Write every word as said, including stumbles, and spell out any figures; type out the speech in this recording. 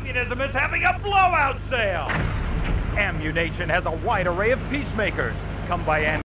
Communism is having a blowout sale! Ammunition has a wide array of peacemakers. Come by